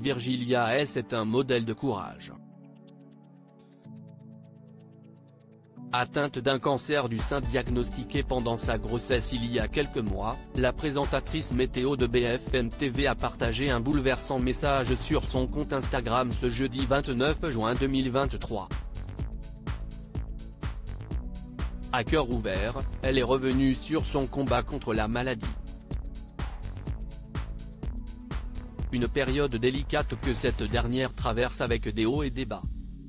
Virgilia S est un modèle de courage. Atteinte d'un cancer du sein diagnostiqué pendant sa grossesse il y a quelques mois, la présentatrice météo de BFM TV a partagé un bouleversant message sur son compte Instagram ce jeudi 29 juin 2023. À cœur ouvert, elle est revenue sur son combat contre la maladie. Une période délicate que cette dernière traverse avec des hauts et des bas.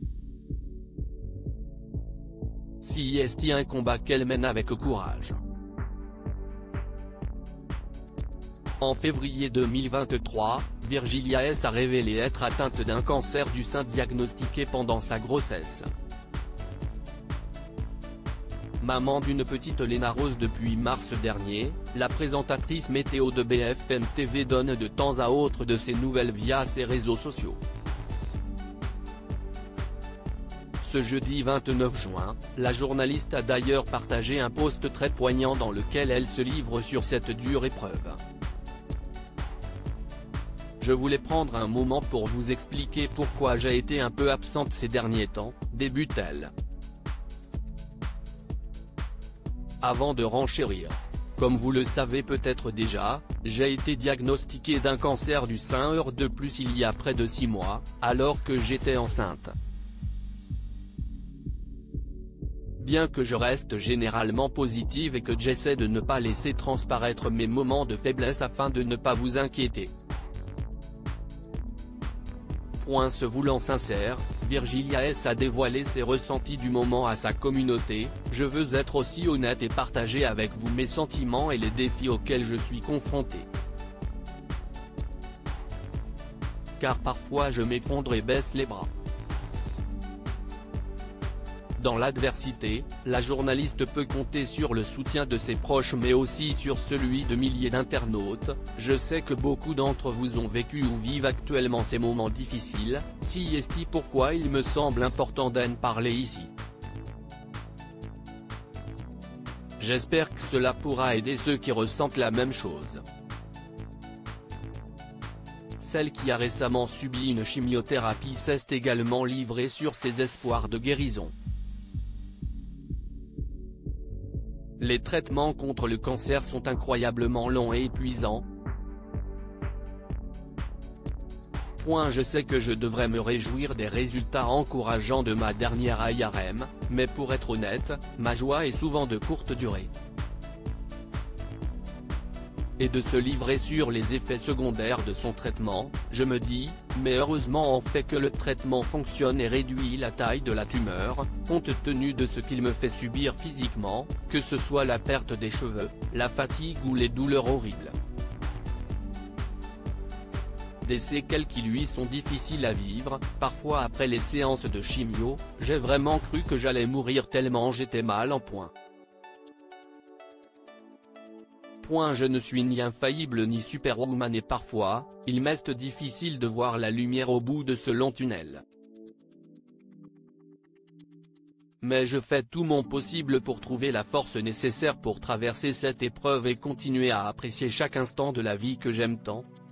Si est un combat qu'elle mène avec courage. En février 2023, Virgilia S a révélé être atteinte d'un cancer du sein diagnostiqué pendant sa grossesse. Maman d'une petite Léna Rose depuis mars dernier, la présentatrice météo de BFM TV donne de temps à autre de ses nouvelles via ses réseaux sociaux. Ce jeudi 29 juin, la journaliste a d'ailleurs partagé un post très poignant dans lequel elle se livre sur cette dure épreuve. Je voulais prendre un moment pour vous expliquer pourquoi j'ai été un peu absente ces derniers temps, débute-t-elle. Avant de renchérir. Comme vous le savez peut-être déjà, j'ai été diagnostiquée d'un cancer du sein de plus il y a près de 6 mois, alors que j'étais enceinte. Bien que je reste généralement positive et que j'essaie de ne pas laisser transparaître mes moments de faiblesse afin de ne pas vous inquiéter. Se voulant sincère, Virgilia S a dévoilé ses ressentis du moment à sa communauté. Je veux être aussi honnête et partager avec vous mes sentiments et les défis auxquels je suis confrontée. Car parfois je m'effondre et baisse les bras. Dans l'adversité, la journaliste peut compter sur le soutien de ses proches mais aussi sur celui de milliers d'internautes. Je sais que beaucoup d'entre vous ont vécu ou vivent actuellement ces moments difficiles, si est pourquoi il me semble important d'en parler ici. J'espère que cela pourra aider ceux qui ressentent la même chose. Celle qui a récemment subi une chimiothérapie s'est également livrée sur ses espoirs de guérison. Les traitements contre le cancer sont incroyablement longs et épuisants. Je sais que je devrais me réjouir des résultats encourageants de ma dernière IRM, mais pour être honnête, ma joie est souvent de courte durée. Et de se livrer sur les effets secondaires de son traitement, je me dis, mais heureusement en fait que le traitement fonctionne et réduit la taille de la tumeur, compte tenu de ce qu'il me fait subir physiquement, que ce soit la perte des cheveux, la fatigue ou les douleurs horribles. Des séquelles qui lui sont difficiles à vivre, parfois après les séances de chimio, j'ai vraiment cru que j'allais mourir tellement j'étais mal en point. Je ne suis ni infaillible ni superwoman et parfois, il m'est difficile de voir la lumière au bout de ce long tunnel. Mais je fais tout mon possible pour trouver la force nécessaire pour traverser cette épreuve et continuer à apprécier chaque instant de la vie que j'aime tant.